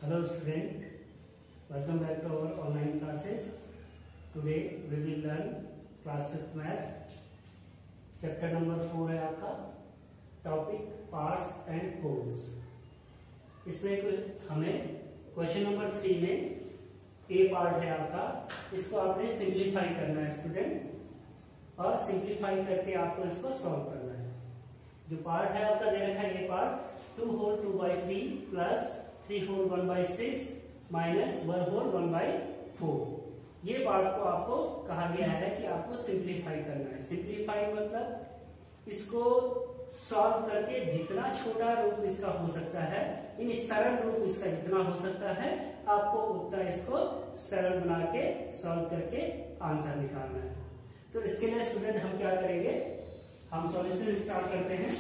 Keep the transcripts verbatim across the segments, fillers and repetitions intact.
Hello student, welcome back to our online classes. Today we will learn class fifth maths. Chapter number four है आपका topic parts and holes. इसमें हमें question number three में ए part है आपका, इसको आपने सिंप्लीफाई करना है स्टूडेंट और सिंप्लीफाई करके आपको इसको सॉल्व करना है. जो पार्ट है आपका दे रखा है ये part two whole two by three plus three whole one by six minus one whole one by four. ये पार्ट को आपको कहा गया है कि आपको सिंप्लीफाई करना है. सिंप्लीफाई मतलब इसको सॉल्व करके जितना छोटा रूप इसका हो सकता है, यानी सरल रूप इसका जितना हो सकता है, आपको उतना इसको सरल बना के सॉल्व करके आंसर निकालना है. तो इसके लिए स्टूडेंट हम क्या करेंगे, हम सॉल्यूशन स्टार्ट करते हैं.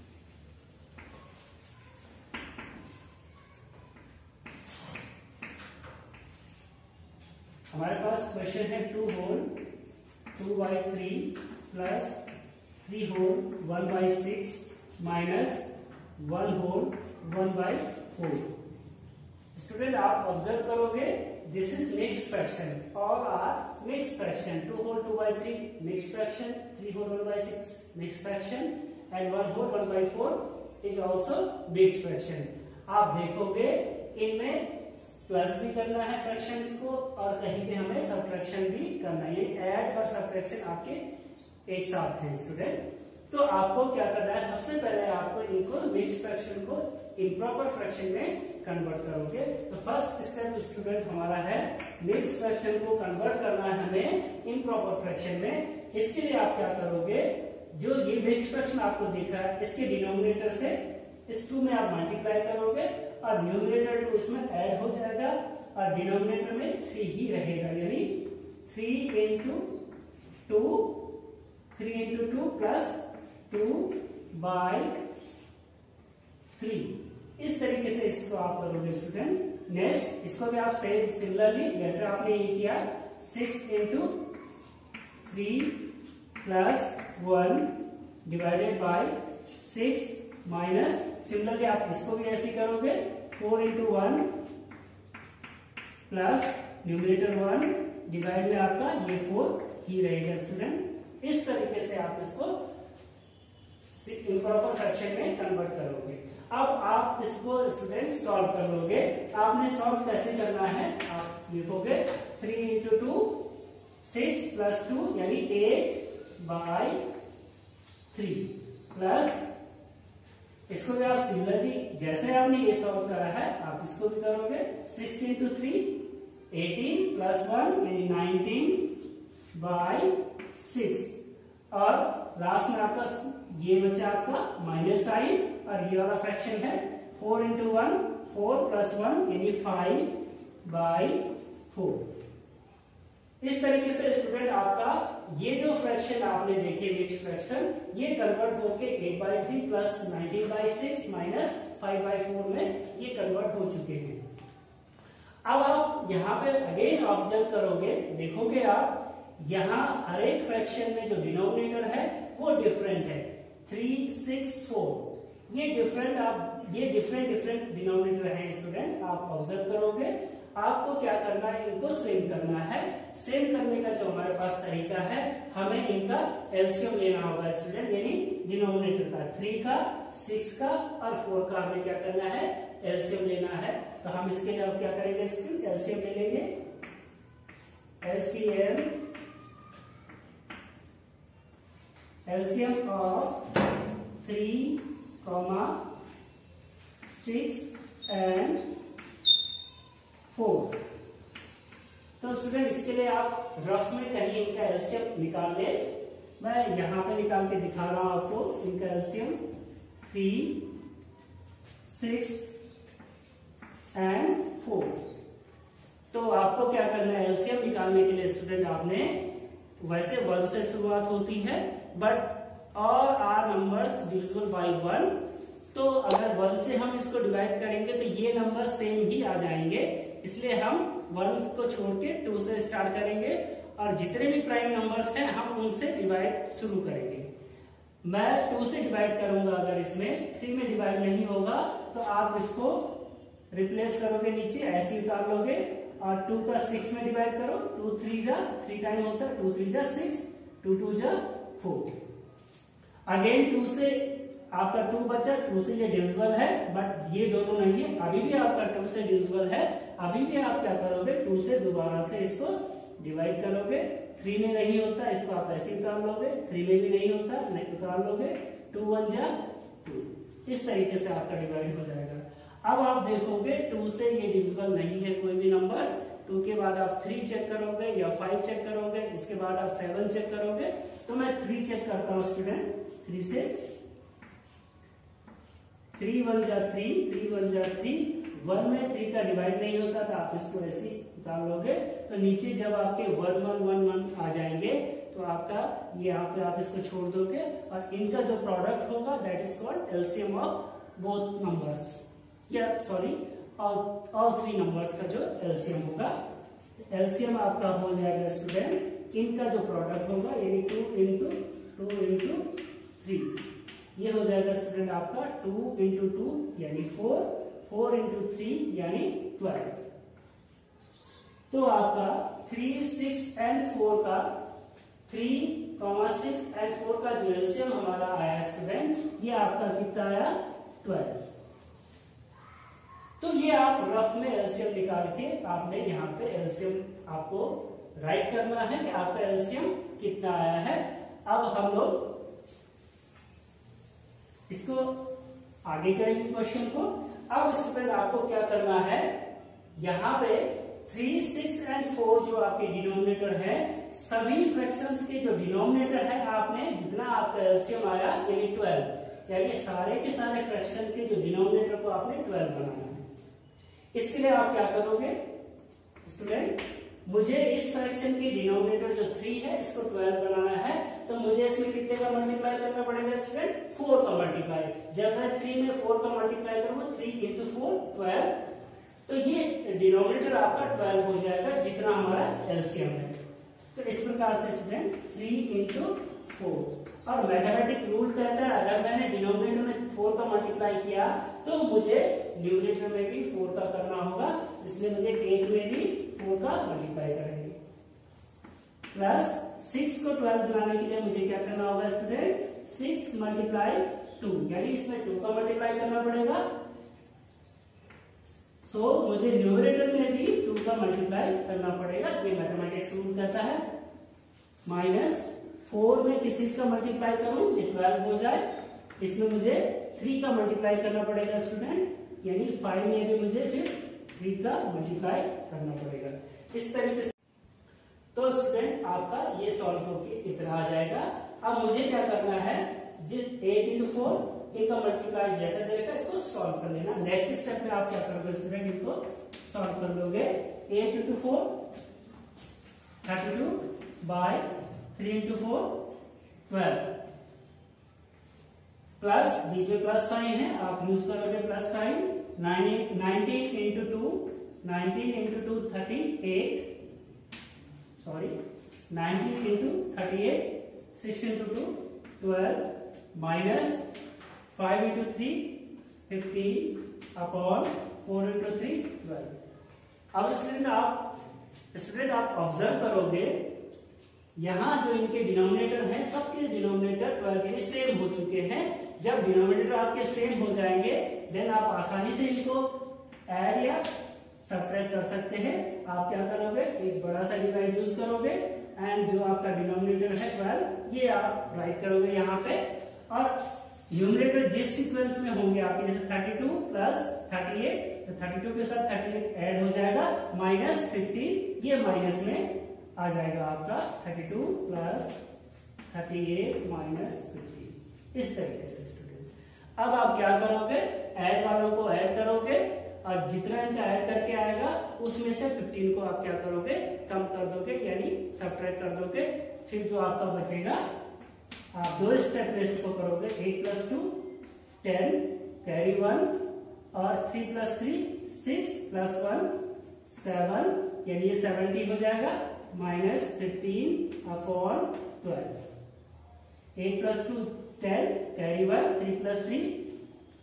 हमारे पास क्वेश्चन है two whole two by three plus three whole one by six minus one whole one by four. Student आप ऑब्जर्व करोगे, this is mixed fraction, all are mixed fraction. Two whole two by three mixed fraction, three whole one by six mixed fraction and one whole one by four is also mixed fraction. आप देखोगे इनमें plus भी करना है fraction इसको, और कहीं पे हमें सब्ट्रैक्शन भी करना है. ये ऐड और सब्ट्रैक्शन आपके एक साथ हैं स्टूडेंट. तो आपको क्या करना है, सबसे पहले आपको इनको मिक्स्ड फ्रैक्शन को इम्प्रॉपर फ्रैक्शन में कन्वर्ट करोगे. तो फर्स्ट स्टेप स्टूडेंट हमारा है मिक्स्ड फ्रैक्शन को कन्वर्ट करना है हमें इम्प्रॉपर फ्रैक्शन में. इसके लिए आप क्या करोगे, जो ये मिक्स्ड फ्रैक्शन आपको दिख रहा है इसके डिनोमिनेटर से इस टू में आप मल्टीप्लाई करोगे और न्यूमरेटर टू इसमें ऐड हो जाएगा और डिनोमिनेटर में थ्री ही रहेगा, यानी three into two three into two plus two by three. इस तरीके से इसको आप करोगे स्टूडेंट. नेक्स्ट इसको भी आप सेम सिमिलरली जैसे आपने ये किया, six into three plus one divided by six minus, similarly आप इसको भी ऐसे करोगे, four into one plus numerator one divide में आपका ये फोर ही रहेगा स्टूडेंट. इस तरीके से आप इसको इम्प्रॉपर फ्रैक्शन में कन्वर्ट करोगे. अब आप इसको स्टूडेंट सॉल्व कर लोगे. आपने सॉल्व कैसे करना है, आप लिखोगे three into two six plus two यानी एट बाई थ्री प्लस इसको भी आप सिमिलरली जैसे आपने ये सॉल्व करा है आप इसको भी करोगे. Six into three eighteen plus one यानी नाइनटीन बाई सिक्स, और लास्ट में आपका ये बचा आपका माइनस साइन, और ये वाला फ्रैक्शन है four into one four plus one यानी फाइव बाई फोर. इस तरीके से स्टूडेंट आपका ये जो फ्रैक्शन आपने देखे मिक्स्ड फ्रैक्शन, ये कन्वर्ट होके eight by three plus nineteen by six minus five by four में ये कन्वर्ट हो चुके हैं. अब आप यहाँ पे अगेन ऑब्जर्व करोगे, देखोगे आप यहाँ हर एक फ्रैक्शन में जो डिनोमिनेटर है वो डिफरेंट है. थ्री सिक्स फोर ये डिफरेंट आप ये डिफरेंट डिफरेंट डिनोमिनेटर है स्टूडेंट. आप ऑब्जर्व करोगे, आपको क्या करना है, इनको सेम करना है. सेम करने का जो हमारे पास तरीका है, हमें इनका एलसीएम लेना होगा स्टूडेंट, यानी डिनोमिनेटर का थ्री का सिक्स का और फोर का हमें क्या करना है, एलसीएम लेना है. तो हम इसके लिए अब क्या करेंगे स्टूडेंट, एलसीएम ले लेंगे. LCM LCM of three comma six and four. तो स्टूडेंट इसके लिए आप रफ में कहीं इनका एलसीएम निकाल ले. मैं यहां पे निकाल के दिखा रहा हूं आपको इनका LCM. Three six and four. तो आपको क्या करना है, एलसीएम निकालने के लिए स्टूडेंट आपने वैसे वन से शुरुआत होती है, but all are numbers divisible by one. तो अगर वन से हम इसको डिवाइड करेंगे तो ये नंबर सेम ही आ जाएंगे, इसलिए हम वन को छोड़ के टू से स्टार्ट करेंगे और जितने भी प्राइम नंबर्स हैं हम उनसे डिवाइड शुरू करेंगे. मैं टू से डिवाइड करूंगा, अगर इसमें थ्री में डिवाइड नहीं होगा तो आप इसको रिप्लेस करोगे नीचे ऐसे उतार लोगे और टू का सिक्स में डिवाइड करो, टू थ्री जा थ्री टाइम होता है, टू थ्री जा सिक्स, टू टू जा फोर। अगेन टू से आपका टू बचा, टू से ये डिविजिबल है बट ये दोनों नहीं है, अभी भी आपका टू से डिविजिबल है, अभी भी आप क्या करोगे टू से दोबारा से इसको डिवाइड करोगे, थ्री में नहीं होता इसको आप ऐसे उतार लोगे, थ्री में भी नहीं होता नहीं उतार लोगे, टू वन जा टू, इस तरीके से आपका डिवाइड हो जाएगा। अब आप देखोगे टू से ये डिविजिबल नहीं है कोई भी नंबर्स, टू के बाद आप थ्री चेक करोगे या फाइव चेक करोगे, इसके बाद आप सेवन चेक करोगे, तो मैं थ्री चेक करता हूं स्टूडेंट, थ्री से थ्री वन जा थ्री, थ्री वन जा थ्री, वन में थ्री का डिवाइड नहीं होता था, आप इसको ऐसे उतार लोगे, तो नीचे जब आपके वन वन वन वन आ जाएंगे तो आपका ये यहाँ पे आप इसको छोड़ दोगे और इनका जो प्रोडक्ट होगा that is called LCM of both numbers, या सॉरी ऑल थ्री नंबर्स का जो एलसीएम होगा, एलसीएम आपका हो जाएगा स्टूडेंट इनका जो प्रोडक्ट होगा यानी two into two into three, ये हो जाएगा स्टूडेंट आपका टू इंटू टू यानी फोर, फोर इंटू थ्री यानी ट्वेल्व। तो आपका थ्री सिक्स एंड फोर का three comma six and four का जो एलसीएम हमारा आया स्टूडेंट, ये आपका कितना आया ट्वेल्व। तो ये आप रफ में एलसीएम निकाल के आपने यहाँ पे एलसीएम आपको राइट करना है कि आपका एलसीएम कितना आया है। अब हम लोग इसको आगे करेंगे क्वेश्चन को। अब स्टूडेंट आपको क्या करना है, यहाँ पे थ्री सिक्स एंड फोर जो आपके डिनोमिनेटर है, सभी फ्रैक्शंस के जो डिनोमिनेटर है आपने जितना आपका एलसीएम आया यानी ट्वेल्व, यानी सारे के सारे फ्रैक्शन के जो डिनोमिनेटर को आपने ट्वेल्व बनाना है। इसके लिए आप क्या करोगे स्टूडेंट, मुझे इस फ्रैक्शन की डिनोमिनेटर जो थ्री है इसको ट्वेल्व बनाना है, तो मुझे इसमें कितने का मल्टीप्लाई करना पड़ेगा स्टूडेंट, फोर का मल्टीप्लाई। जब मैं थ्री में फोर का मल्टीप्लाई करूंगा, थ्री इंटू फोर ट्वेल्व, तो ये डिनोमिनेटर आपका ट्वेल्व हो जाएगा जितना हमारा एलसीएम है। तो इस प्रकार से स्टूडेंट थ्री इंटू फोर, और मैथमेटिक रूल कहता है अगर मैंने डिनोमिनेटर में फोर का मल्टीप्लाई किया तो मुझे न्यूमरेटर में भी फोर का करना होगा, इसलिए मुझे एट में भी फोर का मल्टीप्लाई करेंगे। प्लस सिक्स को ट्वेल्व बनाने के लिए मुझे क्या करना होगा स्टूडेंट, सिक्स मल्टीप्लाई टू, यानी इसमें टू का मल्टीप्लाई करना पड़ेगा। सो so, मुझे न्यूमरेटर में भी टू का मल्टीप्लाई करना पड़ेगा, ये मैथमेटिक्स रूल कहता है। माइनस फोर में किस चीज का मल्टीप्लाई करूं, ये ट्वेल्व हो जाए, इसमें मुझे थ्री का मल्टीप्लाई करना पड़ेगा स्टूडेंट, यानी फाइव में भी मुझे फिर थ्री का मल्टीप्लाई करना पड़ेगा। इस तरीके से तो स्टूडेंट आपका ये सॉल्व होके इतना आ जाएगा। अब मुझे क्या करना है, जिस एट इंटू फोर इनका मल्टीप्लाई जैसा देगा इसको सॉल्व कर लेना। नेक्स्ट स्टेप में आप क्या करोगे स्टूडेंट, इनको सॉल्व कर लोगे। Eight into four thirty two by three into four twelve, plus बीच में प्लस साइन है आप यूज करोगे plus sign. Nineteen into two, nineteen into two thirty eight, sorry nineteen into thirty eight, six into two twelve, minus five into three fifteen upon four into three twelve. अब student आप student आप observe करोगे यहां जो इनके denominator हैं सबके denominator twelve यानी सेम हो चुके हैं। जब डिनोमिनेटर आपके सेम हो जाएंगे देन आप आसानी से इसको ऐड या सब्ट्रैक्ट कर सकते हैं। आप क्या करोगे, एक बड़ा सा डिवाइड यूज करोगे एंड जो आपका डिनोमिनेटर है ट्वेल्व ये आप राइट करोगे यहाँ पे, और न्यूमरेटर जिस सीक्वेंस में होंगे आपके जैसे thirty two plus thirty eight, तो थर्टी टू के साथ थर्टी एट ऐड हो जाएगा, माइनस फिफ्टीन ये माइनस में आ जाएगा आपका thirty two plus thirty eight minus fifteen. इस तरीके से स्टूडेंट अब आप क्या करोगे, ऐड वालों को ऐड करोगे और जितना इनका ऐड करके आएगा उसमें से फिफ्टीन को आप क्या करोगे, कम कर दोगे यानी सब्ट्रैक्ट कर दोगे। फिर जो आपका बचेगा आप दो स्टेप में इसको करोगे, eight plus two ten carry one, और three plus three six plus one seven, यानी ये सेवेंटी हो जाएगा, minus fifteen upon twelve. Eight plus two ten carry one, three plus three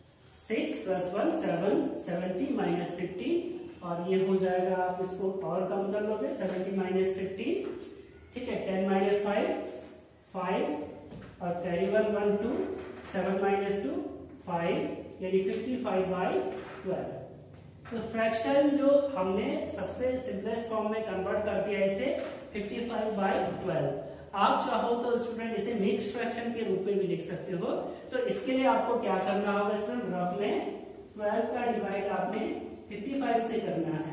six plus one seven, seventy minus fifty, और ये हो जाएगा, आप इसको और कम कर लोगे, सेवेंटी माइनस फिफ्टी, ठीक है, टेन माइनस फाइव, फाइव, और carry one one two, seven minus two, five, यानी फिफ्टी फाइव बाई ट्वेल्व। तो फ्रैक्शन जो हमने सबसे सिंपलेस्ट फॉर्म में कन्वर्ट कर दिया इसे फिफ्टी फाइव बाई ट्वेल्व। आप चाहो तो स्टूडेंट इसे मिक्स फ्रैक्शन के रूप में भी लिख सकते हो। तो इसके लिए आपको क्या करना होगा स्टूडेंट, रफ में ट्वेल्व का डिवाइड आपने फिफ्टी फाइव से करना है।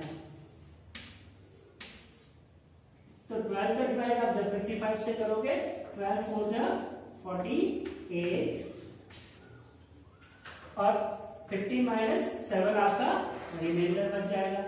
तो ट्वेल्व का डिवाइड आप जब फिफ्टी फाइव से करोगे, ट्वेल्व फोर जा फोर्टी एट, और फिफ्टी माइनस सेवन आपका रिमाइंडर बच जाएगा।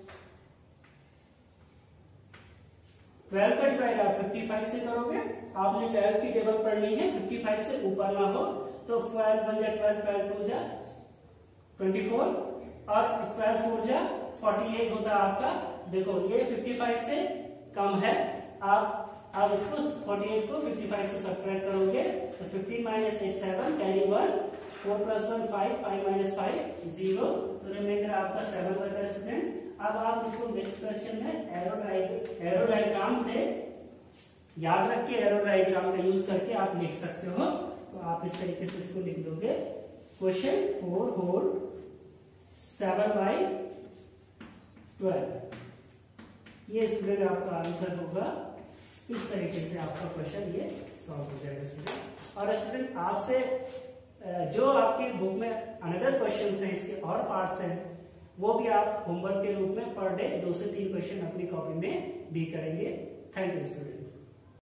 ट्वेल्व का डिवाइड आप फिफ्टी फाइव से करोगे, आपने ट्वेल्व की टेबल पढ़ ली है, फिफ्टी फाइव से ऊपर ना हो, तो ट्वेल्व वन जा ट्वेल्व, ट्वेल्व टू जा ट्वेंटी फोर, और ट्वेल्व फोर जा फोर्टी एट होता है आपका। देखो ये फिफ्टी फाइव से कम है, आप आप इसको फोर्टी एट को फिफ्टी फाइव से सब्ट्रैक्ट करोगे, तो fifteen minus eight seven, carry one, four plus one five, five minus five zero, तो रिमाइंडर आपका सेवन बचा स्टूडेंट। अब आप इसको मिक्स फ्रैक्शन में एरो डायग्राम एरो डायग्राम से याद रख के एरो डायग्राम का यूज करके आप लिख सकते हो। तो आप इस तरीके से इसको लिख दोगे, question four whole seven by twelve, ये स्टूडेंट आपका आंसर होगा। इस तरीके से आपका क्वेश्चन ये सॉल्व हो जाएगा स्टूडेंट। और स्टूडेंट आपसे जो आपकी बुक में अनदर क्वेश्चन है, इसके और पार्ट्स हैं, वो भी आप होमवर्क के रूप में पर डे दो से तीन क्वेश्चन अपनी कॉपी में भी करेंगे। Thank you student.